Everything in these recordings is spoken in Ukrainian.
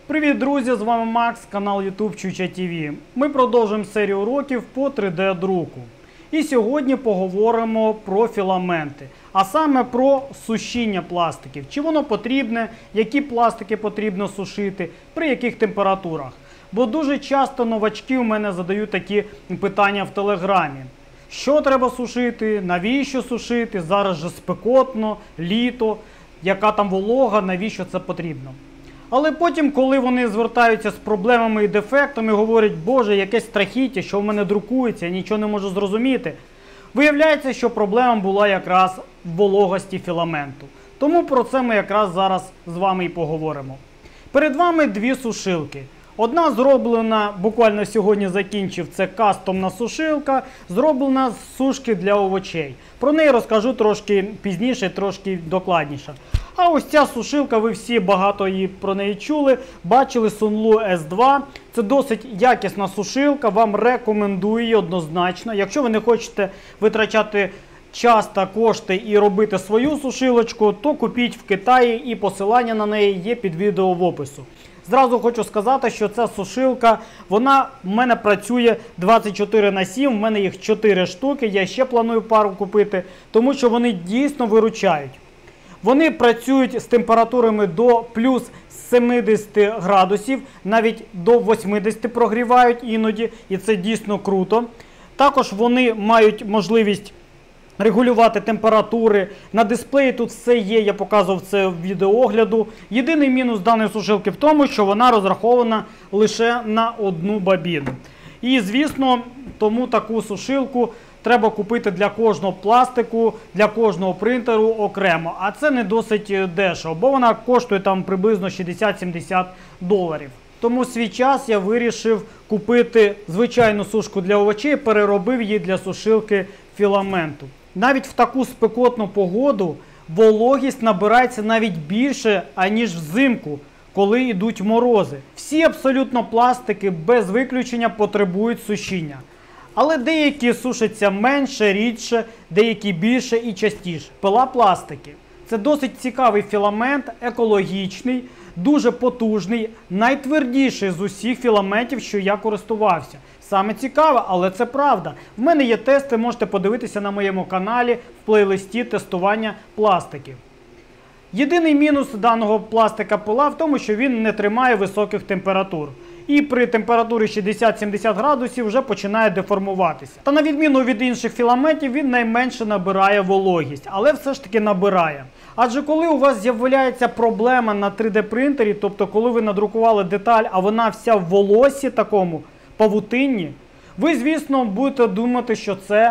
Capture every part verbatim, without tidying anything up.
Привіт, друзі! З вами Макс, канал YouTube Чуча ті ві. Ми продовжуємо серію уроків по три де друку. І сьогодні поговоримо про філаменти, а саме про сушіння пластиків. Чи воно потрібне, які пластики потрібно сушити, при яких температурах. Бо дуже часто новачки у мене задають такі питання в Телеграмі. Що треба сушити, навіщо сушити, зараз же спекотно, літо, яка там волога, навіщо це потрібно. Але потім, коли вони звертаються з проблемами і дефектами, говорять, боже, якесь страхіття, що в мене друкується, я нічого не можу зрозуміти, виявляється, що проблема була якраз в вологості філаменту. Тому про це ми якраз зараз з вами і поговоримо. Перед вами дві сушилки. Одна зроблена, буквально сьогодні закінчив, це кастомна сушилка, зроблена з сушки для овочей. Про неї розкажу трошки пізніше, трошки докладніше. А ось ця сушилка, ви всі багато її про неї чули, бачили Sunlu ес два. Це досить якісна сушилка, вам рекомендую її однозначно. Якщо ви не хочете витрачати час та кошти і робити свою сушилочку, то купіть в Китаї, і посилання на неї є під відео в опису. Зразу хочу сказати, що ця сушилка, вона в мене працює двадцять чотири на сім, в мене їх чотири штуки, я ще планую пару купити, тому що вони дійсно виручають. Вони працюють з температурами до плюс сімдесят градусів, навіть до восьмидесяти прогрівають іноді, і це дійсно круто. Також вони мають можливість регулювати температури. На дисплеї тут все є, я показував це в відеоогляду. Єдиний мінус даної сушилки в тому, що вона розрахована лише на одну бобіну. І, звісно, тому таку сушилку треба купити для кожного пластику, для кожного принтеру окремо. А це не досить дешево, бо вона коштує там приблизно шістдесят-сімдесят доларів. Тому свій час я вирішив купити звичайну сушку для овочей, переробив її для сушилки філаменту. Навіть в таку спекотну погоду вологість набирається навіть більше, аніж взимку, коли йдуть морози. Всі абсолютно пластики без виключення потребують сушіння. Але деякі сушаться менше, рідше, деякі більше і частіше. Пила пластики. Це досить цікавий філамент, екологічний, дуже потужний, найтвердіший з усіх філаментів, що я користувався. Саме цікаве, але це правда. В мене є тести, можете подивитися на моєму каналі в плейлисті тестування пластиків. Єдиний мінус даного пластика пила в тому, що він не тримає високих температур. І при температурі шістдесят-сімдесят градусів вже починає деформуватися. Та на відміну від інших філаментів, він найменше набирає вологість, але все ж таки набирає. Адже коли у вас з'являється проблема на три де принтері, тобто коли ви надрукували деталь, а вона вся в волосі такому, павутинні, ви, звісно, будете думати, що це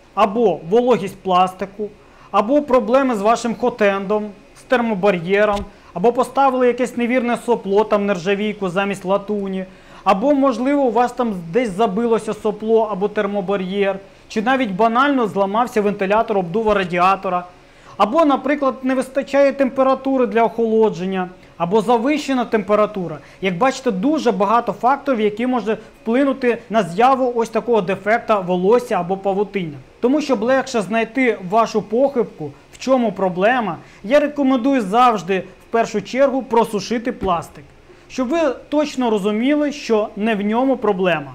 або вологість пластику, або проблеми з вашим хотендом, з термобар'єром, або поставили якесь невірне сопло, там нержавійку замість латуні, або, можливо, у вас там десь забилося сопло або термобар'єр, чи навіть банально зламався вентилятор обдува радіатора, або, наприклад, не вистачає температури для охолодження, або завищена температура. Як бачите, дуже багато факторів, які можуть вплинути на з'яву ось такого дефекта волосся або павутиння. Тому, щоб легше знайти вашу похибку, в чому проблема, я рекомендую завжди в першу чергу просушити пластик, щоб ви точно розуміли, що не в ньому проблема.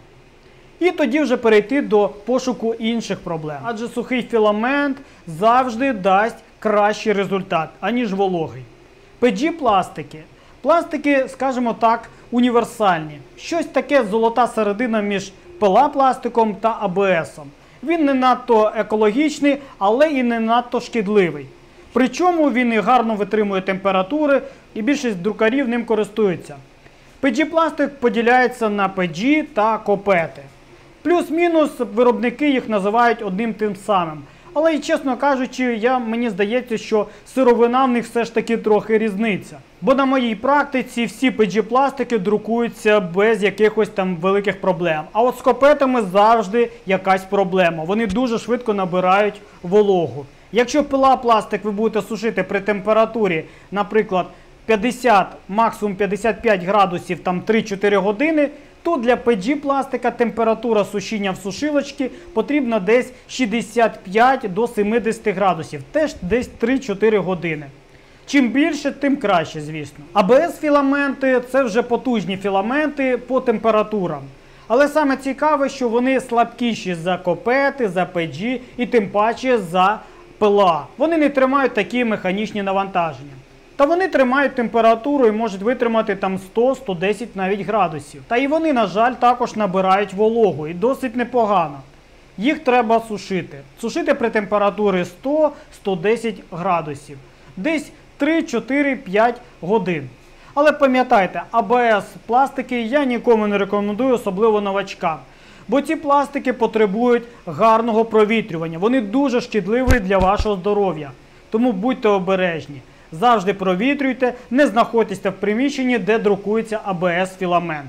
І тоді вже перейти до пошуку інших проблем. Адже сухий філамент завжди дасть кращий результат, аніж вологий. пі джі пластики. Пластики, скажімо так, універсальні. Щось таке золота середина між пила пластиком та а бе есом. Він не надто екологічний, але і не надто шкідливий. Причому він і гарно витримує температури, і більшість друкарів ним користуються. пі джі пластик поділяється на пі джі та копети. Плюс-мінус виробники їх називають одним тим самим. Але, і чесно кажучи, я, мені здається, що сировина в них все ж таки трохи різниця. Бо на моїй практиці всі пі джі пластики друкуються без якихось там великих проблем. А от з копетами завжди якась проблема. Вони дуже швидко набирають вологу. Якщо пила пластик ви будете сушити при температурі, наприклад, п'ятдесят, максимум п'ятдесят п'ять градусів, там три-чотири години, то для пі джі пластика температура сушіння в сушилочці потрібна десь шістдесят п'ять до сімдесят градусів, теж десь три-чотири години. Чим більше, тим краще, звісно. А бе ес-філаменти – це вже потужні філаменти по температурам. Але саме цікаве, що вони слабкіші за копети, за пе джі і тим паче за пе ел а. Вони не тримають такі механічні навантаження. Та вони тримають температуру і можуть витримати там сто - сто десять навіть градусів. Та і вони, на жаль, також набирають вологу і досить непогано. Їх треба сушити. Сушити при температурі сто - сто десять градусів. Десь три - чотири - п'ять годин. Але пам'ятайте, а бе ес-пластики я нікому не рекомендую, особливо новачкам. Бо ці пластики потребують гарного провітрювання. Вони дуже шкідливі для вашого здоров'я. Тому будьте обережні. Завжди провітрюйте, не знаходьтеся в приміщенні, де друкується а бе ес-філамент.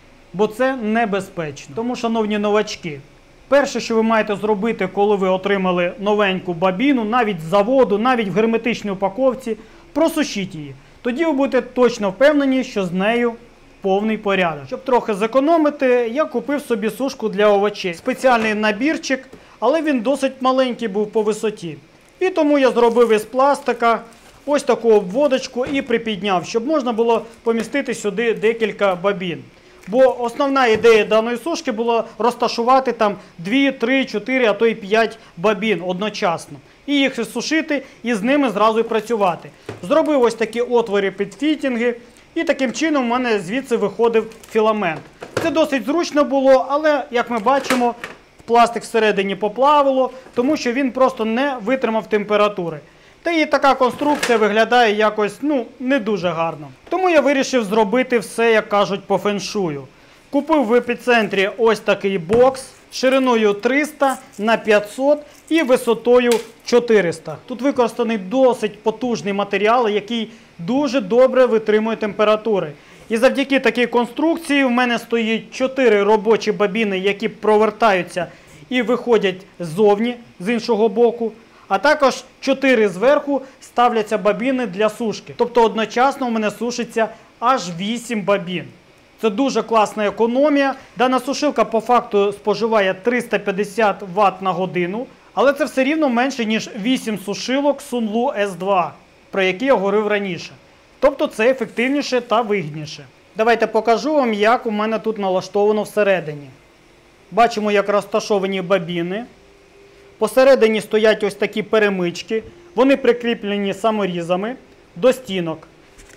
Бо це небезпечно. Тому, шановні новачки, перше, що ви маєте зробити, коли ви отримали новеньку бабіну, навіть з заводу, навіть в герметичній упаковці, просушіть її. Тоді ви будете точно впевнені, що з нею повний порядок. Щоб трохи зекономити, я купив собі сушку для овочей. Спеціальний набірчик, але він досить маленький був по висоті. І тому я зробив із пластика ось таку обводочку і припідняв, щоб можна було помістити сюди декілька бабін. Бо основна ідея даної сушки була розташувати там дві, три, чотири, а то й п'ять бабін одночасно. І їх сушити, і з ними зразу і працювати. Зробив ось такі отвори під фітінги, і таким чином в мене звідси виходив філамент. Це досить зручно було, але, як ми бачимо, пластик всередині поплавило, тому що він просто не витримав температури. Та і така конструкція виглядає якось, ну, не дуже гарно. Тому я вирішив зробити все, як кажуть, по феншую. Купив в епіцентрі ось такий бокс шириною триста на п'ятсот і висотою чотириста. Тут використаний досить потужний матеріал, який дуже добре витримує температури. І завдяки такій конструкції в мене стоїть чотири робочі бабіни, які провертаються і виходять ззовні, з іншого боку. А також чотири зверху ставляться бабіни для сушки. Тобто одночасно у мене сушиться аж вісім бабін. Це дуже класна економія. Дана сушилка по факту споживає триста п'ятдесят ватт на годину, але це все рівно менше, ніж вісім сушилок Sunlu ес два, про які я говорив раніше. Тобто це ефективніше та вигідніше. Давайте покажу вам, як у мене тут налаштовано всередині. Бачимо, як розташовані бабіни. Посередині стоять ось такі перемички. Вони прикріплені саморізами до стінок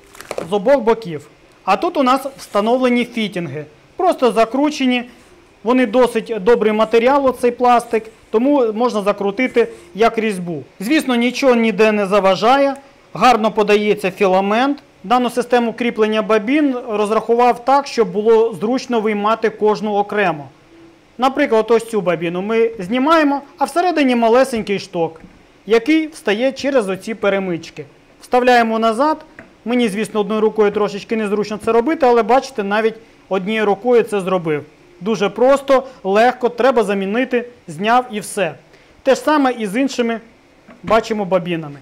з обох боків. А тут у нас встановлені фітінги. Просто закручені. Вони досить добрий матеріал, цей пластик, тому можна закрутити як різьбу. Звісно, нічого ніде не заважає. Гарно подається філамент. Дану систему кріплення бабін розрахував так, щоб було зручно виймати кожну окремо. Наприклад, ось цю бабіну ми знімаємо, а всередині малесенький шток, який встає через оці перемички. Вставляємо назад. Мені, звісно, одною рукою трошечки незручно це робити, але бачите, навіть однією рукою це зробив. Дуже просто, легко, треба замінити, зняв і все. Те ж саме і з іншими, бачимо, бабінами.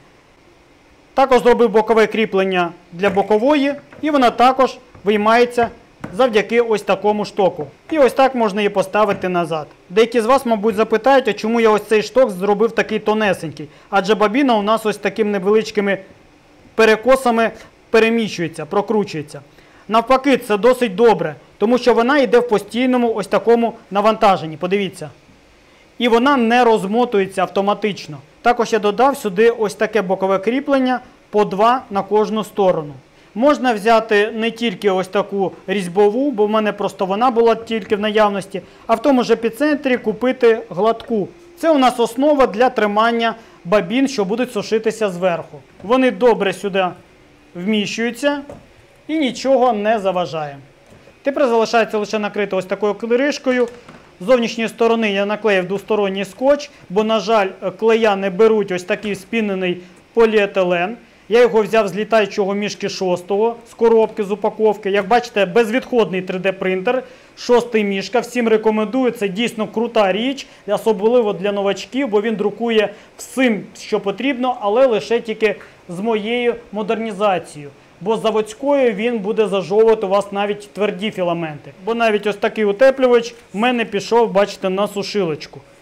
Також зробив бокове кріплення для бокової, і вона також виймається завдяки ось такому штоку. І ось так можна її поставити назад. Деякі з вас, мабуть, запитають, а чому я ось цей шток зробив такий тонесенький? Адже бабіна у нас ось такими невеличкими перекосами переміщується, прокручується. Навпаки, це досить добре, тому що вона йде в постійному ось такому навантаженні. Подивіться. І вона не розмотується автоматично. Також я додав сюди ось таке бокове кріплення по два на кожну сторону. Можна взяти не тільки ось таку різьбову, бо в мене просто вона була тільки в наявності, а в тому ж епіцентрі купити гладку. Це у нас основа для тримання бабін, що будуть сушитися зверху. Вони добре сюди вміщуються і нічого не заважає. Тепер залишається лише накрити ось такою кришкою. З зовнішньої сторони я наклеїв двосторонній скотч, бо, на жаль, клея не беруть ось такий спінений поліетилен. Я його взяв з літаючого мішки шостого, з коробки, з упаковки. Як бачите, безвідходний три де принтер, шостий мішка. Всім рекомендую, це дійсно крута річ, особливо для новачків, бо він друкує всім, що потрібно, але лише тільки з моєю модернізацією. Бо з заводською він буде зажовувати у вас навіть тверді філаменти. Бо навіть ось такий утеплювач в мене пішов, бачите, на сушилочку.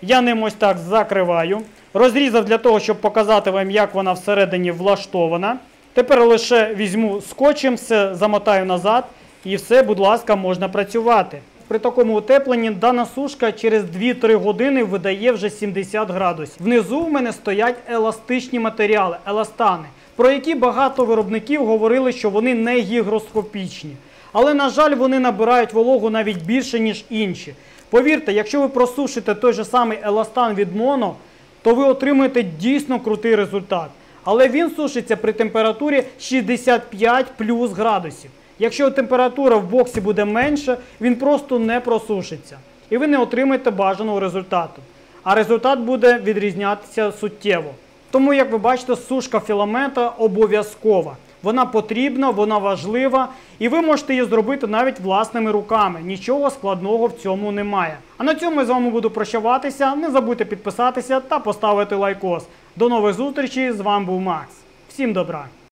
Я ним ось так закриваю. Розрізав для того, щоб показати вам, як вона всередині влаштована. Тепер лише візьму скотчем, все замотаю назад і все, будь ласка, можна працювати. При такому утепленні дана сушка через дві-три години видає вже сімдесят градусів. Внизу в мене стоять еластичні матеріали, еластани, про які багато виробників говорили, що вони не гігроскопічні. Але, на жаль, вони набирають вологу навіть більше, ніж інші. Повірте, якщо ви просушите той же самий еластан від Mono, то ви отримаєте дійсно крутий результат. Але він сушиться при температурі шістдесят п'ять плюс градусів. Якщо температура в боксі буде менше, він просто не просушиться. І ви не отримаєте бажаного результату. А результат буде відрізнятися суттєво. Тому, як ви бачите, сушка філамента обов'язкова. Вона потрібна, вона важлива, і ви можете її зробити навіть власними руками. Нічого складного в цьому немає. А на цьому я з вами буду прощаватися. Не забудьте підписатися та поставити лайкос. До нових зустрічей, з вами був Макс. Всім добра!